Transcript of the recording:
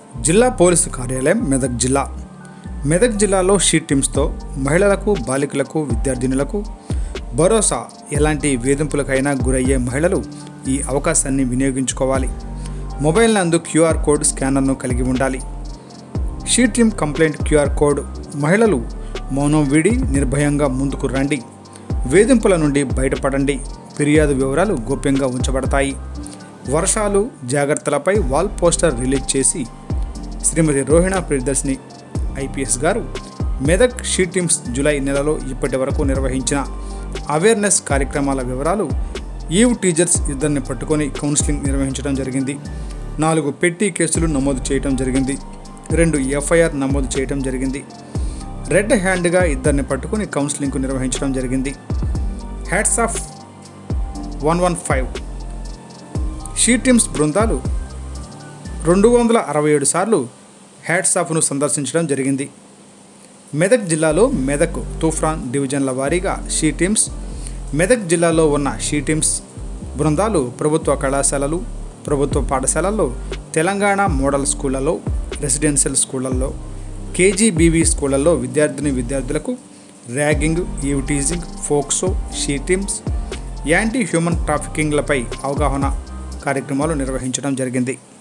జిల్లా పోలీసు కార్యాలయం మెదక్ జిల్లాలో షీ టీమ్స్తో మహిళలకు, బాలికలకు, విద్యార్థినులకు భరోసా. ఎలాంటి వేధింపులకైనా గురయ్యే మహిళలు ఈ అవకాశాన్ని వినియోగించుకోవాలి. మొబైల్ నందు క్యూఆర్ కోడ్ స్కానర్ను కలిగి ఉండాలి. She team complaint QR code. మహిళలు మౌనం వీడి నిర్భయంగా ముందుకు రండి. వేధింపుల నుండి బయటపడండి. ఫిర్యాదు వివరాలు గోప్యంగా ఉంచబడతాయి. వర్షాలు, జాగ్రత్తలపై వాల్ పోస్టర్ రిలీజ్ చేసి శ్రీమతి రోహిణా ప్రియదర్శిని ఐపీఎస్ గారు మెదక్ షీ టీమ్స్ జూలై నెలలో ఇప్పటి వరకు నిర్వహించిన అవేర్నెస్ కార్యక్రమాల వివరాలు. ఈవ్ టీచర్స్ ఇద్దరిని పట్టుకొని కౌన్సిలింగ్ నిర్వహించడం జరిగింది. 4 పెట్టి కేసులు నమోదు చేయడం జరిగింది. 2 ఎఫ్ఐఆర్ నమోదు చేయడం జరిగింది. రెడ్ హ్యాండ్గా ఇద్దరిని పట్టుకొని కౌన్సిలింగ్కు నిర్వహించడం జరిగింది. హ్యాట్స్ ఆఫ్ 115 షీ టీమ్స్ బృందాలు 267 సార్లు హ్యాట్స్ ఆఫ్ను సందర్శించడం జరిగింది. మెదక్ జిల్లాలో మెదక్, తూఫాన్ డివిజన్ల వారీగా షీ టీమ్స్. మెదక్ జిల్లాలో ఉన్న షీ టీమ్స్ బృందాలు ప్రభుత్వ కళాశాలలు, ప్రభుత్వ పాఠశాలల్లో, తెలంగాణ మోడల్ స్కూళ్లలో, రెసిడెన్షియల్ స్కూళ్లలో, కేజీబీవీ స్కూళ్లలో విద్యార్థులకు ragging, eve teasing, POCSO, she teams, anti human ట్రాఫికింగ్లపై అవగాహన కార్యక్రమాలు నిర్వహించడం జరిగింది.